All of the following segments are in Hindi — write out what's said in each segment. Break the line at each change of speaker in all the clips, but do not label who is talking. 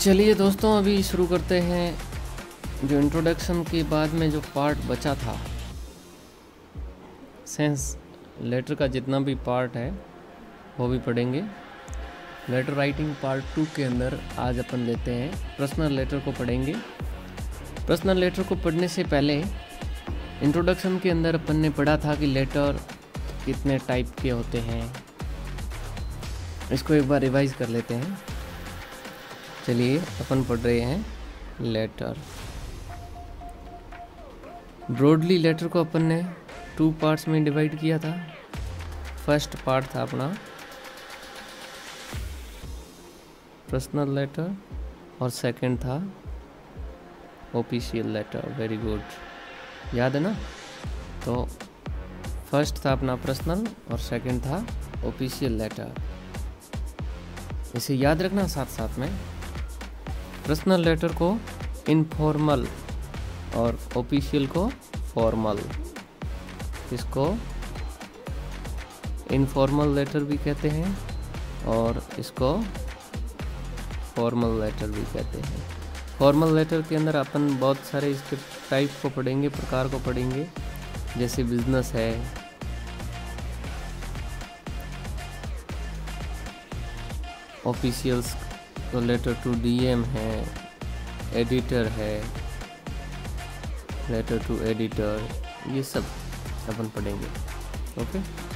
चलिए दोस्तों, अभी शुरू करते हैं। जो इंट्रोडक्शन के बाद में जो पार्ट बचा था, सेंस लेटर का जितना भी पार्ट है वो भी पढ़ेंगे। लेटर राइटिंग पार्ट 2 के अंदर आज अपन लेते हैं पर्सनल लेटर को पढ़ेंगे। पर्सनल लेटर को पढ़ने से पहले इंट्रोडक्शन के अंदर अपन ने पढ़ा था कि लेटर कितने टाइप के होते हैं। इसको एक बार रिवाइज कर लेते हैं। चलिए अपन पढ़ रहे हैं लेटर। ब्रॉडली लेटर को अपन ने 2 पार्ट्स में डिवाइड किया था। फर्स्ट पार्ट था अपना पर्सनल लेटर और सेकंड था ऑफिशियल लेटर। वेरी गुड, याद है ना? तो फर्स्ट था अपना पर्सनल और सेकंड था ऑफिशियल लेटर। इसे याद रखना साथ साथ में। पर्सनल लेटर को इनफॉर्मल और ऑफिशियल को फॉर्मल। इसको इनफॉर्मल लेटर भी कहते हैं और इसको फॉर्मल लेटर भी कहते हैं। फॉर्मल लेटर के अंदर अपन बहुत सारे इसके टाइप को पढ़ेंगे, प्रकार को पढ़ेंगे। जैसे बिजनेस है, ऑफिशियल्स तो लेटर टू डीएम है, एडिटर है, लेटर टू एडिटर, ये सब अपन पढ़ेंगे। ओके,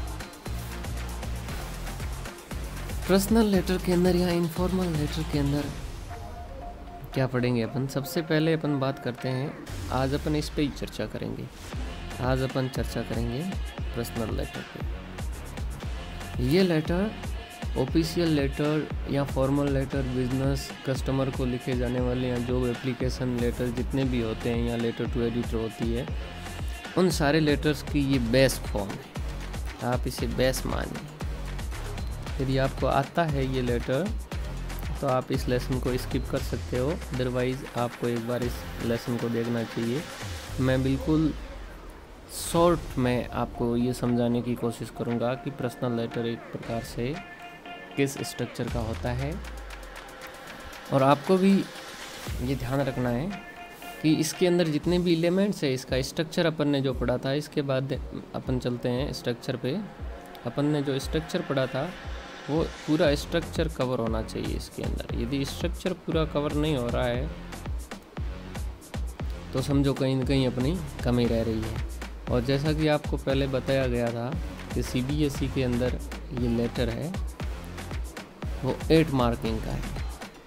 पर्सनल लेटर के अंदर या इनफॉर्मल लेटर के अंदर क्या पढ़ेंगे अपन? सबसे पहले अपन बात करते हैं, आज अपन इस पे ही चर्चा करेंगे। आज अपन चर्चा करेंगे पर्सनल लेटर पे। ये लेटर ऑफिशियल लेटर या फॉर्मल लेटर, बिजनेस, कस्टमर को लिखे जाने वाले या जॉब एप्लीकेशन लेटर जितने भी होते हैं या लेटर टू एडिटर होती है, उन सारे लेटर्स की ये बेस फॉर्म है। आप इसे बेस मानिए। यदि आपको आता है ये लेटर तो आप इस लेसन को स्किप कर सकते हो, अदरवाइज़ आपको एक बार इस लेसन को देखना चाहिए। मैं बिल्कुल शॉर्ट में आपको ये समझाने की कोशिश करूँगा कि पर्सनल लेटर एक प्रकार से किस स्ट्रक्चर का होता है। और आपको भी ये ध्यान रखना है कि इसके अंदर जितने भी एलिमेंट्स है, इसका स्ट्रक्चर अपन ने जो पढ़ा था, इसके बाद अपन चलते हैं स्ट्रक्चर पे। अपन ने जो स्ट्रक्चर पढ़ा था वो पूरा स्ट्रक्चर कवर होना चाहिए इसके अंदर। यदि स्ट्रक्चर पूरा कवर नहीं हो रहा है तो समझो कहीं न कहीं अपनी कमी रह रही है। और जैसा कि आपको पहले बताया गया था कि CBSE के अंदर ये लेटर है वो 8 मार्किंग का है।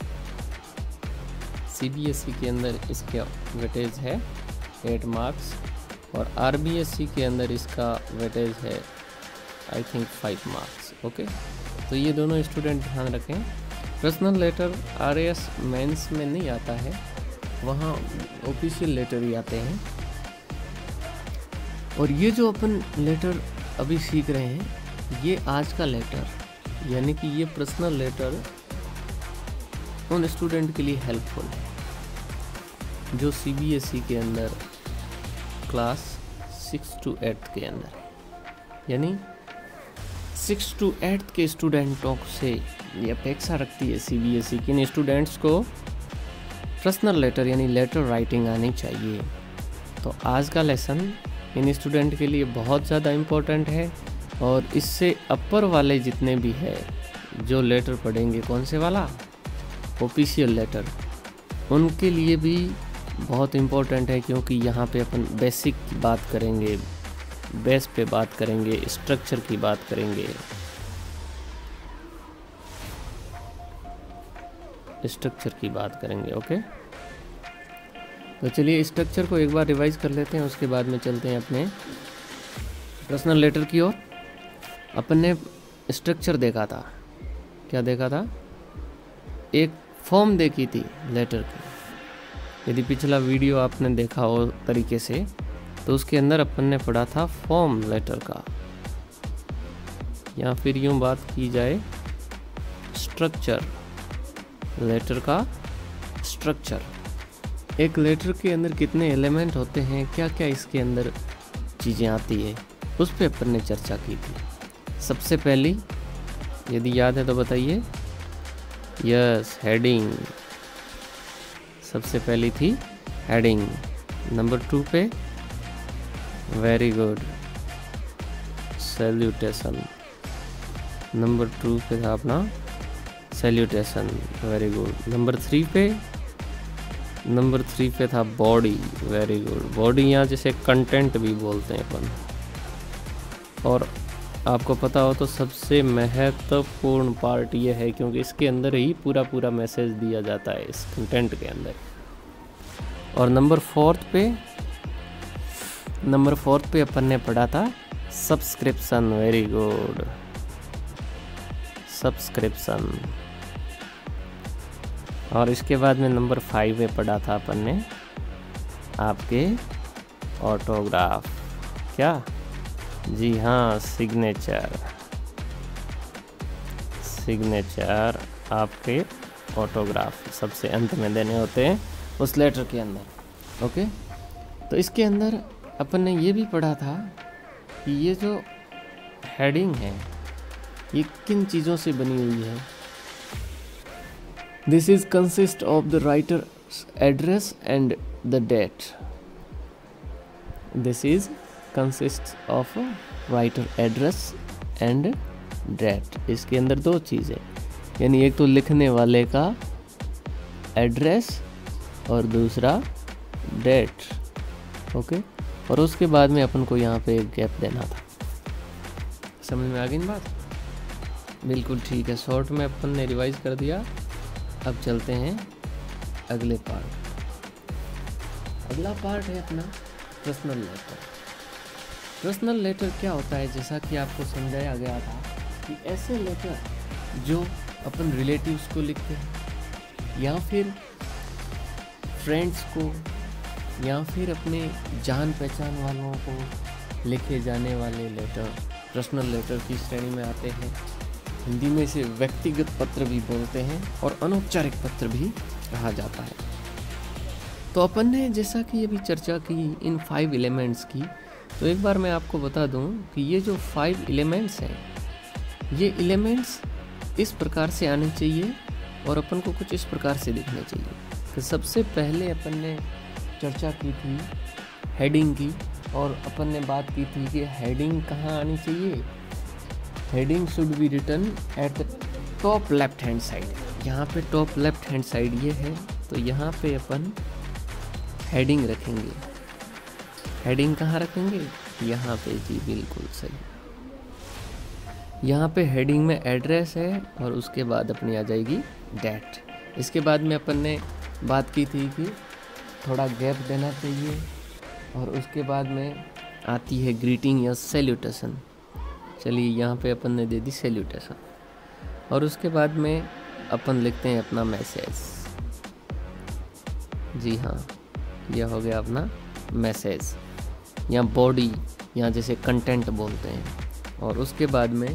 CBSE के अंदर इसका वेटेज है 8 मार्क्स और RBSE के अंदर इसका वेटेज है आई थिंक 5 मार्क्स। ओके, तो ये दोनों स्टूडेंट ध्यान रखें। पर्सनल लेटर RAS मेंस में नहीं आता है, वहाँ ऑफिशियल लेटर ही आते हैं। और ये जो अपन लेटर अभी सीख रहे हैं, ये आज का लेटर, यानी कि ये पर्सनल लेटर उन स्टूडेंट के लिए हेल्पफुल है जो CBSE के अंदर क्लास 6 to 8 के अंदर है। यानी 6 to 8 के स्टूडेंटों से ये अपेक्षा रखती है CBSE कि इन स्टूडेंट्स को पर्सनल लेटर यानी लेटर राइटिंग आनी चाहिए। तो आज का लेसन इन स्टूडेंट के लिए बहुत ज़्यादा इम्पोर्टेंट है। और इससे अपर वाले जितने भी है जो लेटर पढ़ेंगे, कौन से वाला? ऑफिशियल लेटर, उनके लिए भी बहुत इम्पोर्टेंट है, क्योंकि यहाँ पे अपन बेसिक की बात करेंगे, बेस पे बात करेंगे, स्ट्रक्चर की बात करेंगे। स्ट्रक्चर की बात करेंगे। ओके, तो चलिए स्ट्रक्चर को एक बार रिवाइज कर लेते हैं, उसके बाद में चलते हैं अपने पर्सनल लेटर की ओर। अपन ने स्ट्रक्चर देखा था, क्या देखा था? एक फॉर्म देखी थी लेटर की। यदि पिछला वीडियो आपने देखा हो तरीके से तो उसके अंदर अपन ने पढ़ा था फॉर्म लेटर का, या फिर यूँ बात की जाए स्ट्रक्चर लेटर का। स्ट्रक्चर, एक लेटर के अंदर कितने एलिमेंट होते हैं, क्या क्या इसके अंदर चीज़ें आती है, उस पर अपन ने चर्चा की थी। सबसे पहली, यदि याद है तो बताइए, यस, हेडिंग। सबसे पहली थी हेडिंग। नंबर 2 पे वेरी गुड सैल्यूटेशन। नंबर 2 पे था अपना सैल्यूटेशन, वेरी गुड। नंबर 3 पे था बॉडी, वेरी गुड। बॉडी यहाँ जिसे कंटेंट भी बोलते हैं अपन। और आपको पता हो तो सबसे महत्वपूर्ण पार्ट ये है क्योंकि इसके अंदर ही पूरा मैसेज दिया जाता है इस कंटेंट के अंदर। और नंबर 4 पे अपन ने पढ़ा था सब्सक्रिप्शन, वेरी गुड सब्सक्रिप्शन। और इसके बाद में नंबर 5 में पढ़ा था अपन ने आपके ऑटोग्राफ। क्या? जी हाँ, सिग्नेचर आपके ऑटोग्राफ सबसे अंत में देने होते हैं उस लेटर के अंदर। ओके, तो इसके अंदर अपन ने ये भी पढ़ा था कि ये जो हेडिंग है ये किन चीज़ों से बनी हुई है। This is consist of the writer's address and the date. This is consist of writer address and date. इसके अंदर 2 चीज़ें, यानी एक तो लिखने वाले का एड्रेस और दूसरा डेट। ओके, और उसके बाद में अपन को यहाँ पे एक गैप देना था। समझ में आ गई बात? बिल्कुल ठीक है, शॉर्ट में अपन ने रिवाइज कर दिया। अब चलते हैं अगले पार्ट। अगला पार्ट है अपना पर्सनल लेटर। पर्सनल लेटर क्या होता है, जैसा कि आपको समझाया गया था कि ऐसे लेटर जो अपन रिलेटिव्स को लिखते हैं या फिर फ्रेंड्स को या फिर अपने जान पहचान वालों को लिखे जाने वाले लेटर पर्सनल लेटर की श्रेणी में आते हैं। हिंदी में इसे व्यक्तिगत पत्र भी बोलते हैं और अनौपचारिक पत्र भी कहा जाता है। तो अपन ने जैसा कि अभी चर्चा की इन 5 एलिमेंट्स की, तो एक बार मैं आपको बता दूं कि ये जो 5 एलिमेंट्स हैं, ये एलिमेंट्स इस प्रकार से आने चाहिए और अपन को कुछ इस प्रकार से दिखने चाहिए। तो सबसे पहले अपन ने चर्चा की थी हेडिंग की, और अपन ने बात की थी कि हेडिंग कहाँ आनी चाहिए। Heading should be written at the top left hand side. यहाँ पे टॉप लेफ्ट हैंड साइड ये है, तो यहाँ पे अपन हेडिंग रखेंगे। हेडिंग कहाँ रखेंगे? यहाँ पे, जी बिल्कुल सही। यहाँ पे हेडिंग में एड्रेस है और उसके बाद अपनी आ जाएगी डेट। इसके बाद में अपन ने बात की थी कि थोड़ा गैप देना चाहिए, और उसके बाद में आती है ग्रीटिंग या सैल्यूटेशन। चलिए यहाँ पे अपन ने दे दी सैल्यूटेशन, और उसके बाद में अपन लिखते हैं अपना मैसेज। जी हाँ, यह हो गया अपना मैसेज या बॉडी, या जैसे कंटेंट बोलते हैं। और उसके बाद में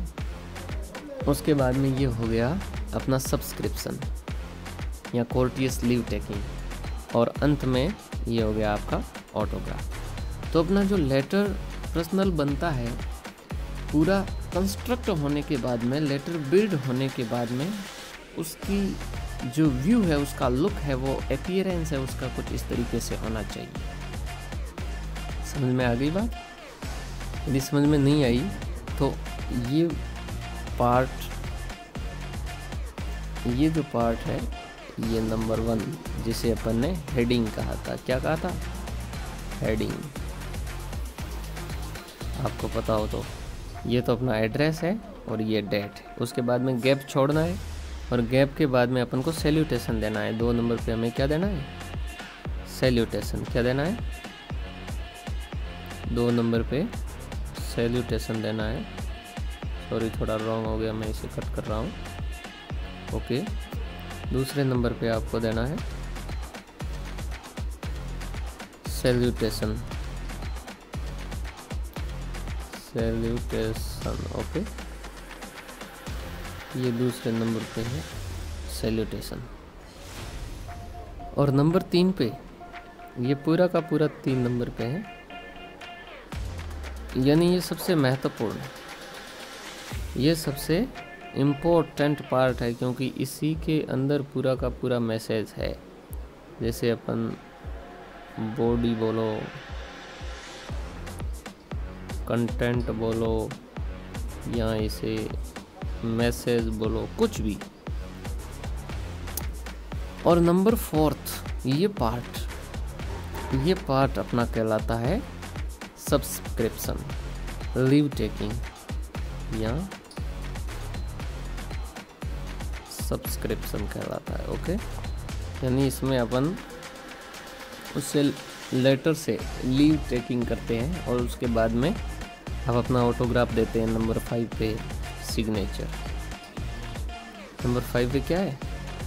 ये हो गया अपना सब्सक्रिप्शन या कोर्टियस लीव टेकिंग, और अंत में ये हो गया आपका ऑटोग्राफ। तो अपना जो लेटर पर्सनल बनता है, पूरा कंस्ट्रक्ट होने के बाद में, लेटर बिल्ड होने के बाद में, उसकी जो व्यू है, उसका लुक है, वो अपीयरेंस है उसका कुछ इस तरीके से होना चाहिए। समझ में आ गई बात? यदि समझ में नहीं आई तो ये जो पार्ट है, ये नंबर 1 जिसे अपन ने हेडिंग कहा था। क्या कहा था? हेडिंग। आपको पता हो तो ये तो अपना एड्रेस है और ये डेट है। उसके बाद में गैप छोड़ना है, और गैप के बाद में अपन को सैल्यूटेशन देना है। 2 नंबर पे हमें क्या देना है? सैल्यूटेशन। क्या देना है? 2 नंबर पे सैल्यूटेशन देना है। सॉरी, थोड़ा रॉन्ग हो गया, मैं इसे कट कर रहा हूँ। ओके, दूसरे नंबर पे आपको देना है सैल्यूटेशन। ओके, ये दूसरे नंबर पे है सैल्यूटेशन। और नंबर 3 पे, ये पूरा का पूरा 3 नंबर पे है, यानी ये सबसे महत्वपूर्ण है, ये सबसे इम्पोर्टेंट पार्ट है, क्योंकि इसी के अंदर पूरा का पूरा मैसेज है। जैसे अपन बॉडी बोलो, कंटेंट बोलो, या इसे मैसेज बोलो, कुछ भी। और नंबर 4 ये पार्ट अपना कहलाता है सब्सक्रिप्शन, लीव टेकिंग या सब्सक्रिप्शन कहलाता है। ओके, यानी इसमें अपन उससे लेटर से लीव टेकिंग करते हैं और उसके बाद में आप अपना ऑटोग्राफ देते हैं। नंबर 5 पे सिग्नेचर। नंबर 5 पे क्या है?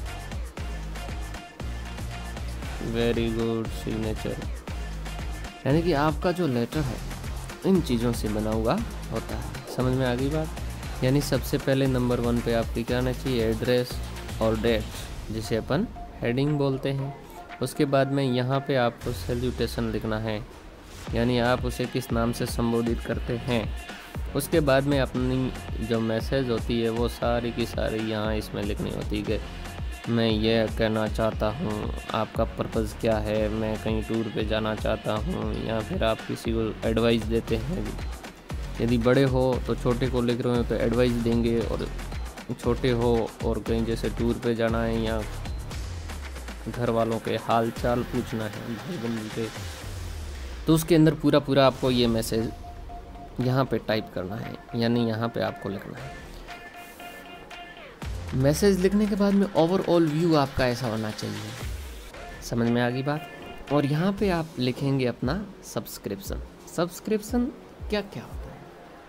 Very good, signature. यानी कि आपका जो लेटर है इन चीज़ों से बना हुआ होता है। समझ में आ गई बात? यानी सबसे पहले नंबर 1 पे आपकी क्या आना चाहिए? एड्रेस और डेट, जिसे अपन हेडिंग बोलते हैं। उसके बाद में यहाँ पे आपको सैल्यूटेशन लिखना है, यानी आप उसे किस नाम से संबोधित करते हैं। उसके बाद में अपनी जो मैसेज होती है वो सारी की सारी यहाँ इसमें लिखनी होती है कि मैं ये कहना चाहता हूँ, आपका पर्पज़ क्या है, मैं कहीं टूर पे जाना चाहता हूँ, या फिर आप किसी को एडवाइस देते हैं। यदि बड़े हो तो छोटे को लिख रहे हो तो एडवाइस देंगे, और छोटे हो और कहीं जैसे टूर पे जाना है या घर वालों के हाल चाल पूछना है, भाई बहन के, तो उसके अंदर पूरा आपको ये मैसेज यहाँ पे टाइप करना है, यानी यहाँ पे आपको लिखना है। मैसेज लिखने के बाद में ओवरऑल व्यू आपका ऐसा होना चाहिए। समझ में आ गई बात? और यहाँ पे आप लिखेंगे अपना सब्सक्रिप्शन क्या क्या होता है।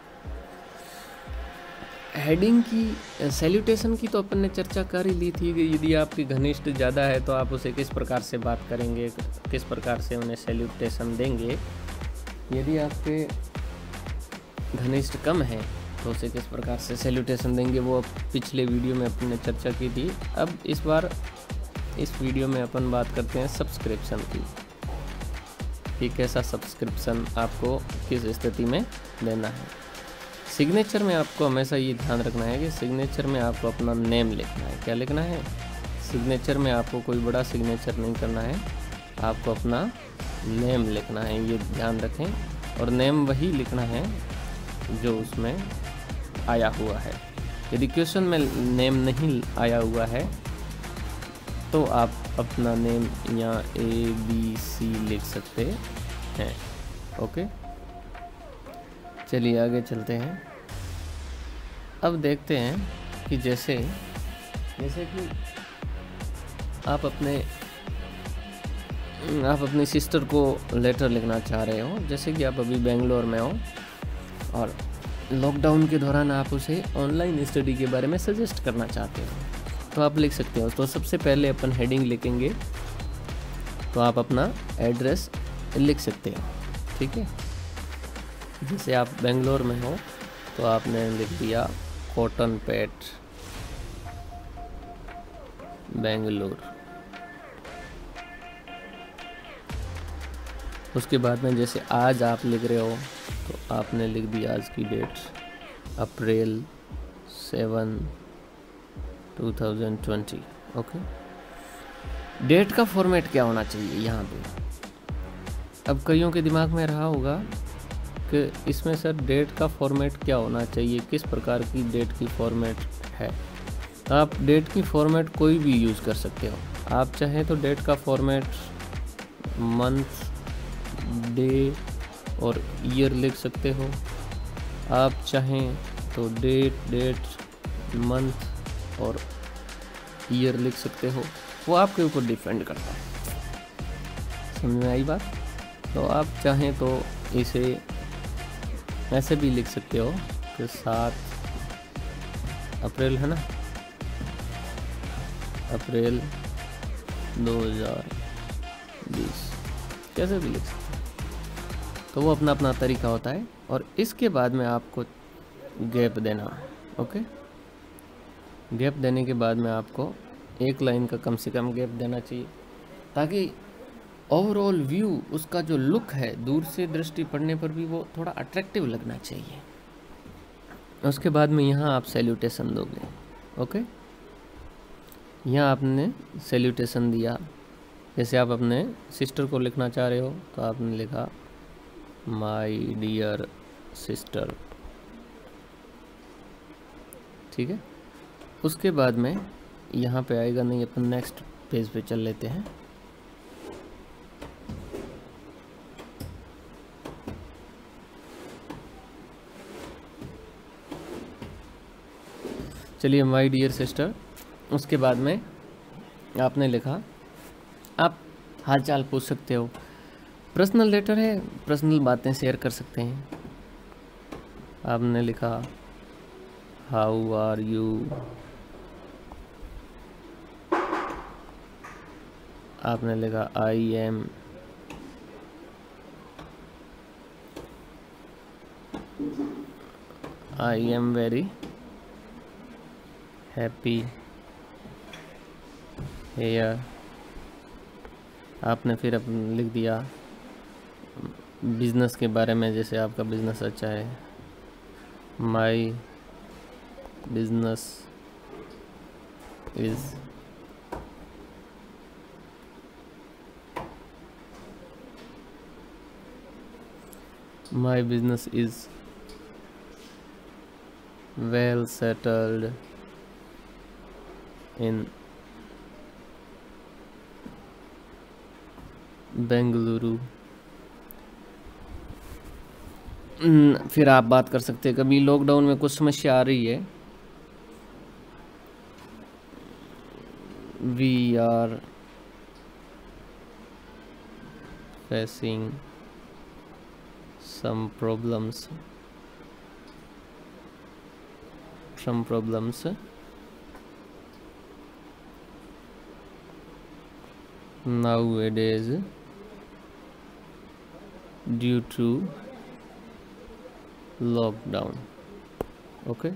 हेडिंग की, सैल्यूटेशन की तो अपन ने चर्चा कर ही ली थी कि यदि आपकी घनिष्ठ ज़्यादा है तो आप उसे किस प्रकार से बात करेंगे, किस प्रकार से उन्हें सैल्यूटेशन देंगे। यदि आपके घनिष्ठ कम है तो उसे किस प्रकार से सैल्यूटेशन देंगे, वो पिछले वीडियो में अपन ने चर्चा की थी। अब इस बार इस वीडियो में अपन बात करते हैं सब्सक्रिप्शन की, कि कैसा सब्सक्रिप्शन आपको किस स्थिति में देना है। सिग्नेचर में आपको हमेशा ये ध्यान रखना है कि सिग्नेचर में आपको अपना नेम लिखना है। क्या लिखना है? सिग्नेचर में आपको कोई बड़ा सिग्नेचर नहीं करना है, आपको अपना नेम लिखना है, ये ध्यान रखें। और नेम वही लिखना है जो उसमें आया हुआ है। यदि क्वेश्चन में नेम नहीं आया हुआ है तो आप अपना नेम यहाँ ABC लिख सकते हैं। ओके, चलिए आगे चलते हैं। अब देखते हैं कि जैसे कि आप अपनी सिस्टर को लेटर लिखना चाह रहे हो, जैसे कि आप अभी बेंगलोर में हो और लॉकडाउन के दौरान आप उसे ऑनलाइन स्टडी के बारे में सजेस्ट करना चाहते हो, तो आप लिख सकते हो। तो सबसे पहले अपन हेडिंग लिखेंगे, तो आप अपना एड्रेस लिख सकते हो। ठीक है, जैसे आप बेंगलोर में हो तो आपने लिख दिया कॉटन पेट बेंगलोर। उसके बाद में जैसे आज आप लिख रहे हो तो आपने लिख दिया आज की डेट अप्रैल 7, 2020। ओके, डेट का फॉर्मेट क्या होना चाहिए यहाँ पे? अब कईयों के दिमाग में रहा होगा कि इसमें सर डेट का फॉर्मेट क्या होना चाहिए, किस प्रकार की डेट की फॉर्मेट है। आप डेट की फॉर्मेट कोई भी यूज़ कर सकते हो। आप चाहें तो डेट का फॉर्मेट मंथ, डे और ईयर लिख सकते हो। आप चाहें तो डेट, मंथ और ईयर लिख सकते हो, वो आपके ऊपर डिपेंड करता है। समझ में आई बात? तो आप चाहें तो इसे ऐसे भी लिख सकते हो कि 7 अप्रैल है ना, अप्रैल 2020, कैसे भी लिख सकते हो। तो वो अपना अपना तरीका होता है। और इसके बाद में आपको गैप देना है। ओके, गैप देने के बाद में आपको एक लाइन का कम से कम गैप देना चाहिए, ताकि ओवरऑल व्यू, उसका जो लुक है दूर से दृष्टि पड़ने पर भी वो थोड़ा अट्रैक्टिव लगना चाहिए। उसके बाद में यहाँ आप सैल्यूटेशन दोगे। ओके, यहाँ आपने सैल्यूटेशन दिया, जैसे आप अपने सिस्टर को लिखना चाह रहे हो तो आपने लिखा माय डियर सिस्टर, ठीक है। उसके बाद में यहाँ पे आएगा नहीं, अपन नेक्स्ट पेज पे चल लेते हैं। चलिए माय डियर सिस्टर, उसके बाद में आपने लिखा, आप हालचाल पूछ सकते हो, पर्सनल लेटर है, पर्सनल बातें शेयर कर सकते हैं। आपने लिखा हाउ आर यू, आपने लिखा I am very happy here. आपने फिर लिख दिया बिज़नेस के बारे में, जैसे आपका बिज़नेस अच्छा है, my business is my business is well settled in Bengaluru. फिर आप बात कर सकते हैं, कभी लॉकडाउन में कुछ समस्या आ रही है, we are facing some problems nowadays due to lockdown. Okay,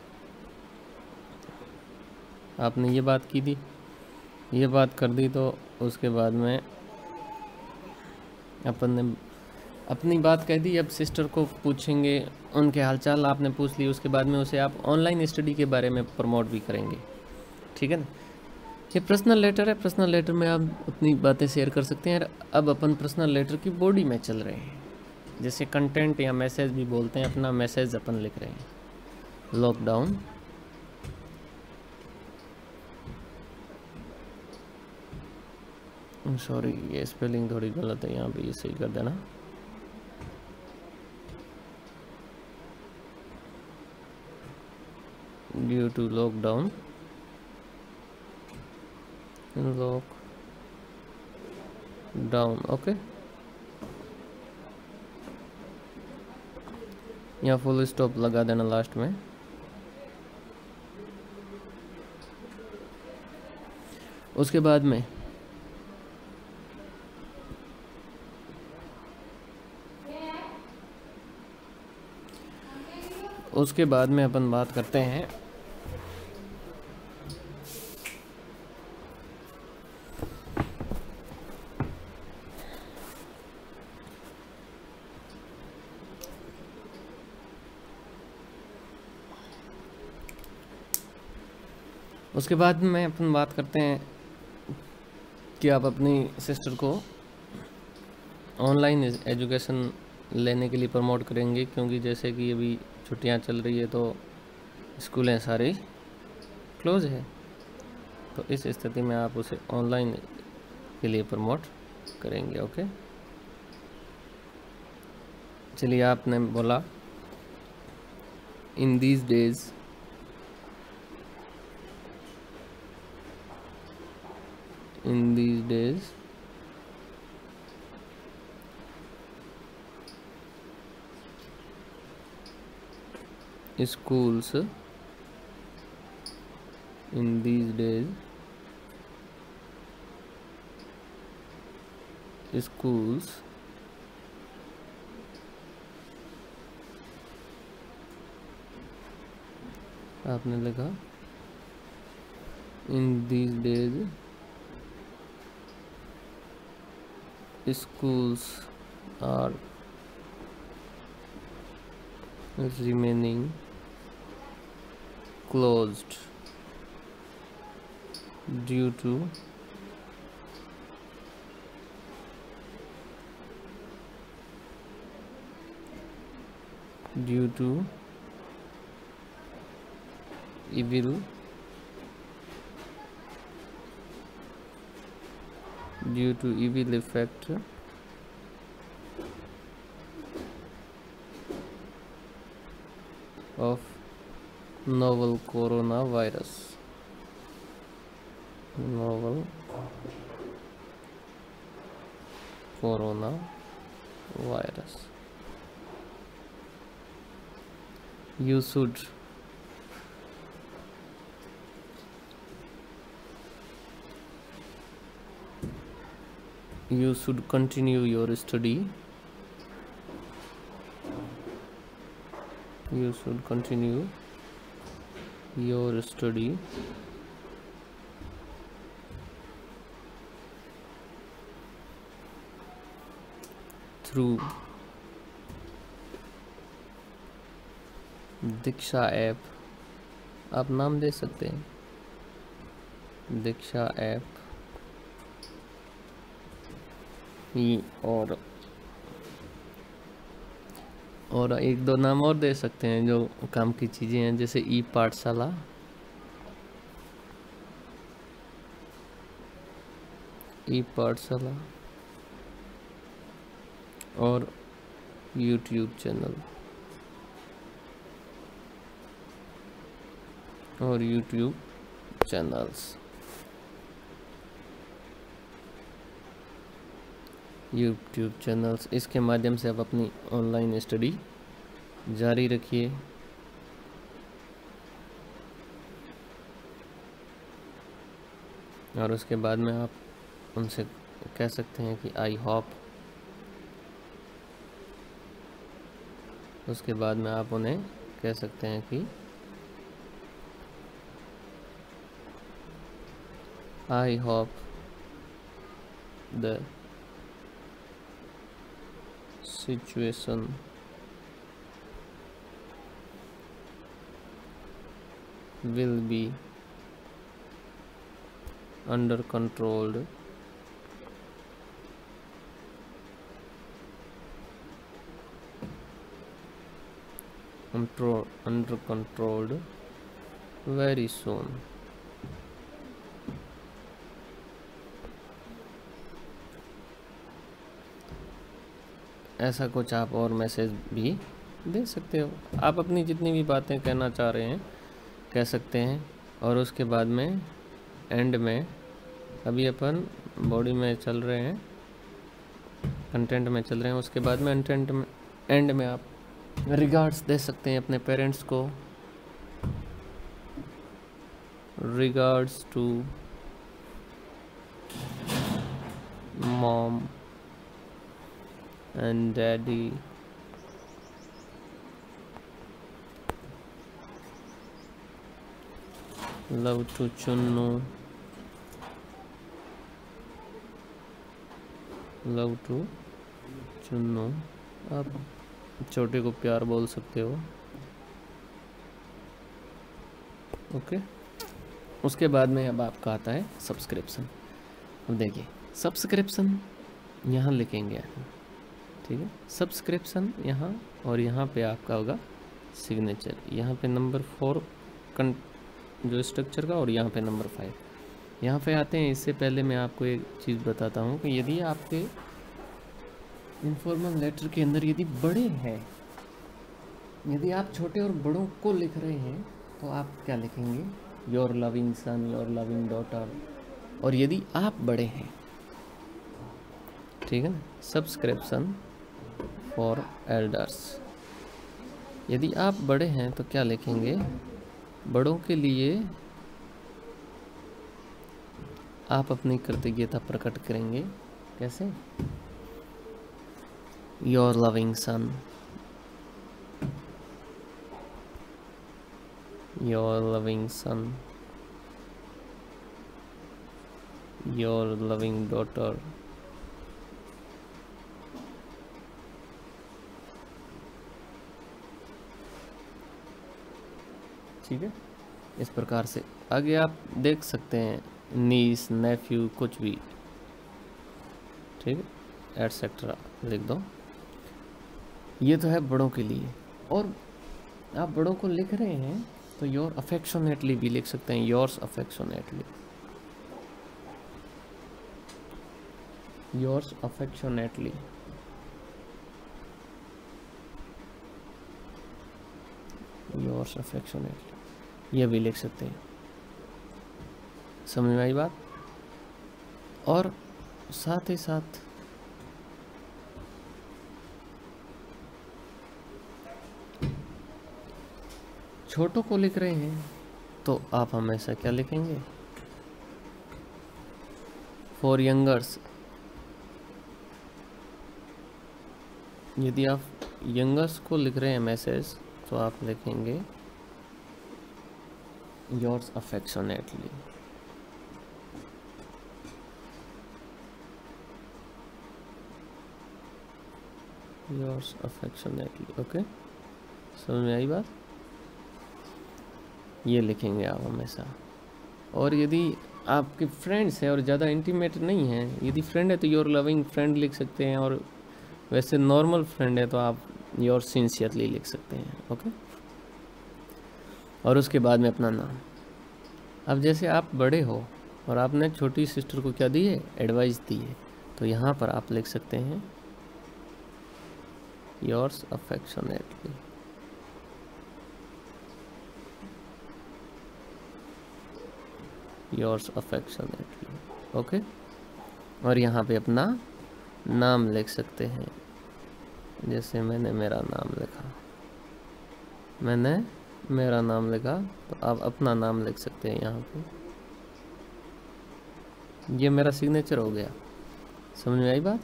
आपने ये बात की थी, ये बात कर दी, तो उसके बाद में अपन ने अपनी बात कह दी। अब सिस्टर को पूछेंगे उनके हालचाल, आपने पूछ ली, उसके बाद में उसे आप ऑनलाइन स्टडी के बारे में प्रमोट भी करेंगे, ठीक है ना। ये पर्सनल लेटर है, पर्सनल लेटर में आप अपनी बातें शेयर कर सकते हैं। अब अपन पर्सनल लेटर की बॉडी में चल रहे हैं, जैसे कंटेंट या मैसेज भी बोलते हैं, अपना मैसेज अपन लिख रहे हैं। लॉकडाउन सॉरी, ये स्पेलिंग थोड़ी गलत है, यहाँ पे ये सही कर देना। Due to lockdown, okay. यहाँ फुल स्टॉप लगा देना लास्ट में। उसके बाद में अपन बात करते हैं उसके बाद में अपन बात करते हैं कि आप अपनी सिस्टर को ऑनलाइन एजुकेशन लेने के लिए प्रमोट करेंगे, क्योंकि जैसे कि अभी छुट्टियां चल रही है तो स्कूलें सारी क्लोज है, तो इस स्थिति में आप उसे ऑनलाइन के लिए प्रमोट करेंगे। ओके, चलिए, आपने बोला इन दीज डेज schools आपने लिखा in these days schools are remaining closed due to due to evil effect of novel coronavirus. You should continue your study. You should continue your study through Diksha app. आप नाम दे सकते हैं, दीक्षा ऐप. और एक दो नाम और दे सकते हैं जो काम की चीज़ें हैं, जैसे ई पाठशाला, और यूट्यूब चैनल और यूट्यूब चैनल्स. इसके माध्यम से आप अपनी ऑनलाइन स्टडी जारी रखिए. और उसके बाद में आप उनसे कह सकते हैं कि आई होप. उसके बाद में आप उन्हें कह सकते हैं कि I hope the situation will be under controlled very soon. ऐसा कुछ आप और मैसेज भी दे सकते हो. आप अपनी जितनी भी बातें कहना चाह रहे हैं कह सकते हैं. और उसके बाद में एंड में, अभी अपन बॉडी में चल रहे हैं, कंटेंट में चल रहे हैं, उसके बाद में एंड में आप रिगार्ड्स दे सकते हैं अपने पेरेंट्स को. Regards to mom and daddy, love to Chunnu, आप छोटे को प्यार बोल सकते हो. ओके. उसके बाद में अब आपका आता है सब्सक्रिप्शन. अब देखिए, सब्सक्रिप्शन यहाँ लिखेंगे, ठीक है. सब्सक्रिप्शन यहाँ, और यहाँ पे आपका होगा सिग्नेचर. यहाँ पे नंबर 4 जो स्ट्रक्चर का, और यहाँ पे नंबर 5 यहाँ पे आते हैं. इससे पहले मैं आपको एक चीज़ बताता हूँ कि यदि आपके इनफॉर्मल लेटर के अंदर यदि बड़े हैं, यदि आप छोटे और बड़ों को लिख रहे हैं, तो आप क्या लिखेंगे? Your loving son, your loving daughter. और यदि आप बड़े हैं, ठीक है ना, सब्सक्रिप्शन फॉर एल्डर्स. यदि आप बड़े हैं तो क्या लिखेंगे? बड़ों के लिए आप अपनी कृतज्ञता प्रकट करेंगे. कैसे? Your loving son, your loving son, your loving daughter. ठीक है. इस प्रकार से आगे आप देख सकते हैं, नीस, नेफ्यू, कुछ भी, ठीक है, एटसेट्रा लिख दो. ये तो है बड़ों के लिए. और आप बड़ों को लिख रहे हैं तो योर अफेक्शनेटली भी लिख सकते हैं, yours affectionately, yours affectionately. Yours affectionately ये भी लिख सकते हैं। समझ में आई बात? और साथ ही साथ छोटों को लिख रहे हैं तो आप हमेशा क्या लिखेंगे? For youngers. यदि आप यंगर्स को लिख रहे हैं मैसेज तो आप लिखेंगे yours affectionately. Yours affectionately. Okay, समझ में आई बात? ये लिखेंगे आप हमेशा। और यदि आपके फ्रेंड्स हैं और ज़्यादा इंटीमेट नहीं हैं, यदि फ्रेंड है तो योर लविंग फ्रेंड लिख सकते हैं, और वैसे नॉर्मल फ्रेंड है तो आप योर सिंसियरली लिख सकते हैं। ओके, और उसके बाद में अपना नाम। अब जैसे आप बड़े हो और आपने छोटी सिस्टर को क्या दी है? एडवाइस दी है, तो यहाँ पर आप लिख सकते हैं yours affectionately. Yours affectionately. Okay, और यहाँ पे अपना नाम लिख सकते हैं। जैसे मैंने मेरा नाम लिखा, मैंने मेरा नाम लिखा, तो आप अपना नाम लिख सकते हैं यहाँ पे। ये मेरा सिग्नेचर हो गया। समझ में आई बात?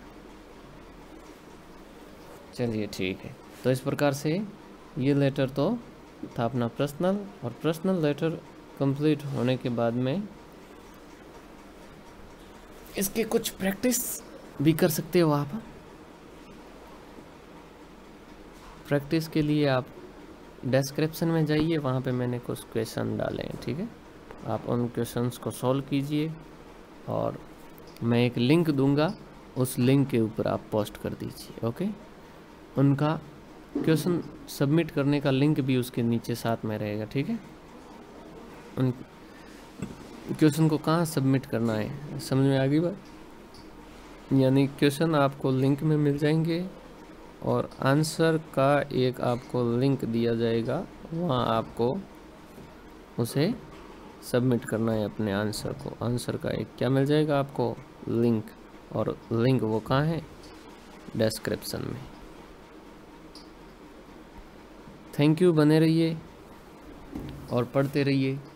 चलिए ठीक है। तो इस प्रकार से ये लेटर तो था अपना पर्सनल, और पर्सनल लेटर कंप्लीट होने के बाद में इसके कुछ प्रैक्टिस भी कर सकते हो आप। प्रैक्टिस के लिए आप डिस्क्रिप्शन में जाइए, वहाँ पे मैंने कुछ क्वेश्चन डाले हैं, ठीक है? आप उन क्वेश्चंस को सॉल्व कीजिए, और मैं एक लिंक दूंगा, उस लिंक के ऊपर आप पोस्ट कर दीजिए। ओके, उनका क्वेश्चन सबमिट करने का लिंक भी उसके नीचे साथ में रहेगा, ठीक है? उन क्वेश्चन को कहाँ सबमिट करना है, समझ में आ गई बात? यानी क्वेश्चन आपको लिंक में मिल जाएंगे, और आंसर का एक आपको लिंक दिया जाएगा, वहाँ आपको उसे सबमिट करना है अपने आंसर को। आंसर का एक क्या मिल जाएगा आपको? लिंक, और लिंक वो कहाँ है? डिस्क्रिप्शन में। थैंक यू, बने रहिए और पढ़ते रहिए।